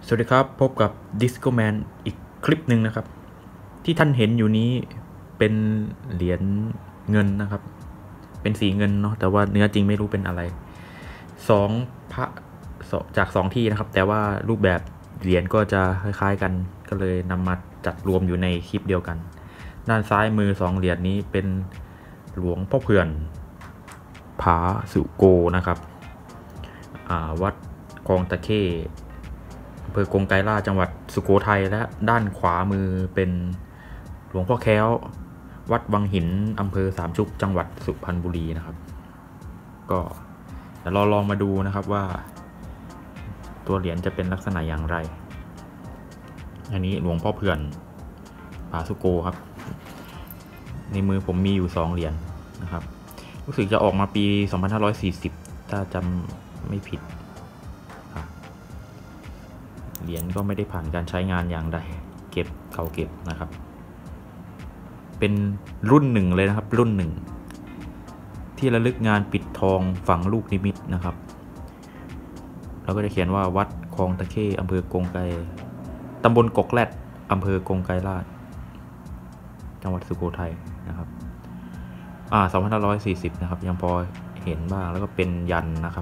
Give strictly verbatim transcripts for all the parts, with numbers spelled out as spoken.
สวัสดีครับพบกับ Disco Man อีกคลิปหนึ่งนะครับที่ท่านเห็นอยู่นี้เป็นเหรียญเงินนะครับเป็นสีเงินเนาะแต่ว่าเนื้อจริงไม่รู้เป็นอะไรสองพระจากสองที่นะครับแต่ว่ารูปแบบเหรียญก็จะคล้ายๆกันก็เลยนำมาจัดรวมอยู่ในคลิปเดียวกันด้านซ้ายมือสองเหรียญนี้เป็นหลวงพ่อเพื่อนผาสุโกนะครับวัดคลองตะเข้อำเภอกงไกรลาชจังหวัดสุโขทัยและด้านขวามือเป็นหลวงพ่อแค้ววัดวังหินอำเภอสามชุกจังหวัดสุพรรณบุรีนะครับก็เดี๋ยวเราลองมาดูนะครับว่าตัวเหรียญจะเป็นลักษณะอย่างไรอันนี้หลวงพ่อเพื่อนผาสุโกครับในมือผมมีอยู่สองเหรียญนะครับรู้สึกจะออกมาปีสองพันห้าร้อยสี่สิบถ้าจำไม่ผิดเหรียญก็ไม่ได้ผ่านการใช้งานอย่างใดเก็บเก่าเก็บนะครับเป็นรุ่นหนึ่งเลยนะครับรุ่นหนึ่งที่ระลึกงานปิดทองฝังลูกนิมิตนะครับแล้วก็จะเขียนว่าวัดคลองตะเข้อำเภอกงไกรตำบลกกแรดอำเภอกงไกรลาชจังหวัดสุโขทัยนะครับอ่าสองพันห้าร้อยสี่สิบนะครับยังพอเห็นบ้างแล้วก็เป็นยันนะครับ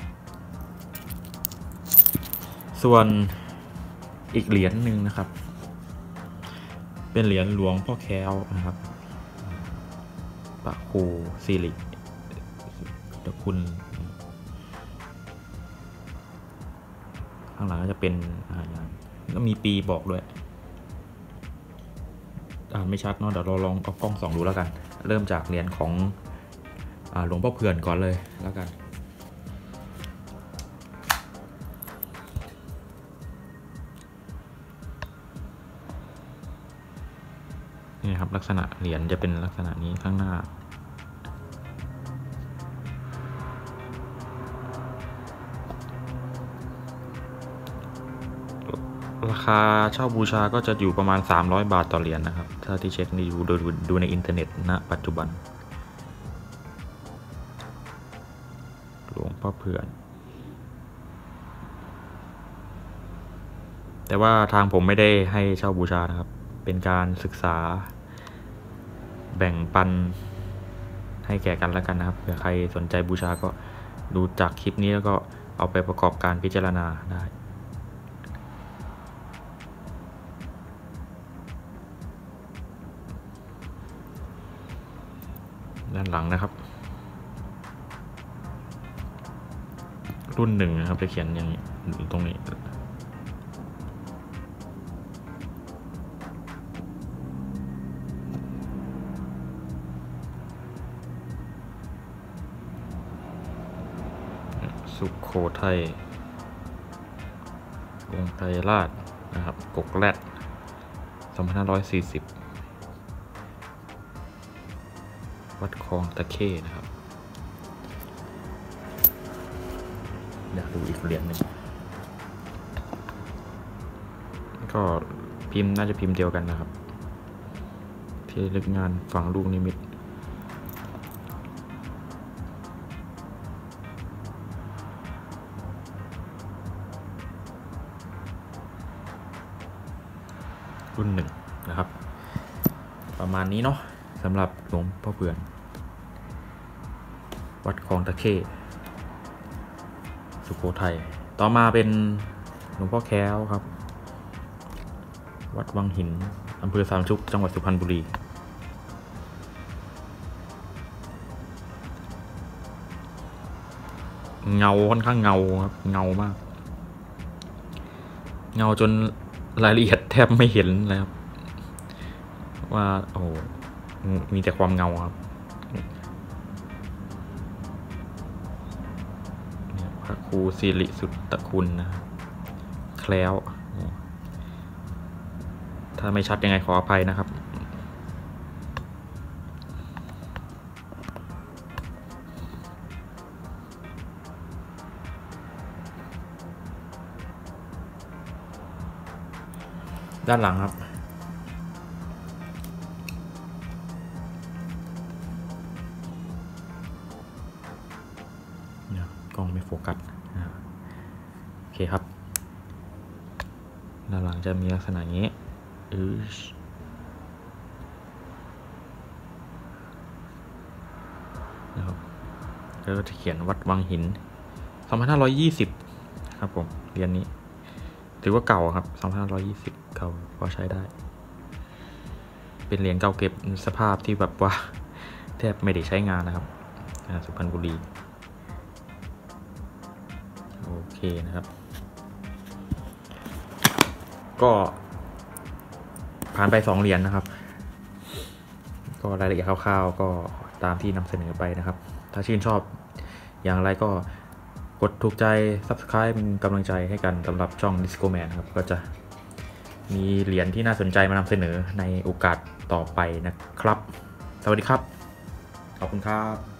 ส่วนอีกเหรียญหนึ่งนะครับเป็นเหรียญหลวงพ่อแค้วนะครับพระครูสิริตะคุณข้างหลังก็จะเป็นก็มีปีบอกด้วยอ่านไม่ชัดเนาะเดี๋ยวเราลองเอากล้องส่องดูแล้วกันเริ่มจากเหรียญของหลวงพ่อเพื่อนก่อนเลยแล้วกันนี่ครับลักษณะเหรียญจะเป็นลักษณะนี้ข้างหน้าราคาเช่าบูชาก็จะอยู่ประมาณสามร้อยบาทต่อเหรียญ นะครับถ้าที่เช็คนี่ดูดูดูในอินเทอร์เน็ตณปัจจุบันหลวงพ่อเพื่อนแต่ว่าทางผมไม่ได้ให้เช่าบูชานะครับเป็นการศึกษาแบ่งปันให้แก่กันแล้วกันนะครับเผื่อใครสนใจบูชาก็ดูจากคลิปนี้แล้วก็เอาไปประกอบการพิจารณาได้ด้านหลังนะครับรุ่นหนึ่งนะครับจะเขียนอย่างนี้ตรงนี้สุโขทัยกงไกรลาชนะครับกกแรดสองพันห้าร้อยสี่สิบวัดคลองตะเข้นะครับอยากดูอีกเหรียญหนึ่งก็พิมพ์น่าจะพิมพ์เดียวกันนะครับที่ลึกงานฝังลูกนิมิตรุ่นหนึ่งนะครับประมาณนี้เนาะสำหรับหลวงพ่อเพื่อนวัดคลองตะเข้สุโขทัยต่อมาเป็นหลวงพ่อแค้วครับวัดวังหินอำเภอสามชุกจังหวัดสุพรรณบุรีเงาค่อนข้างเงาครับเงามากเงาจนรายละเอียดแทบไม่เห็นเลยครับว่าโอ้มีแต่ความเงาครับพระครูสิริสุตตะคุณนะครับแคล้วถ้าไม่ชัดยังไงขออภัยนะครับด้านหลังครับกล้องไม่โฟกัสโอเคครับด้านหลังจะมีลักษณะอย่างนี้อือนะครับแล้วก็จะเขียนวัดวังหินสองพันห้าร้อยยี่สิบครับผมเหรียญนี้ถือว่าเก่าครับสองพันห้าร้อยยี่สิบเก่าพอใช้ได้เป็นเหรียญเก่าเก็บสภาพที่แบบว่าแทบไม่ได้ใช้งานนะครับสุพรรณบุรีโอเคนะครับก็ผ่านไปสองเหรียญนะครับก็รายละเอียดคร่าวๆก็ตามที่นำเสนอไปนะครับถ้าชื่นชอบอย่างไรก็กดถูกใจ ซับสไครบ์ เป็นกำลังใจให้กันสำหรับช่อง Discoman ครับก็จะมีเหรียญที่น่าสนใจมานำเสนอในโอกาสต่อไปนะครับสวัสดีครับขอบคุณครับ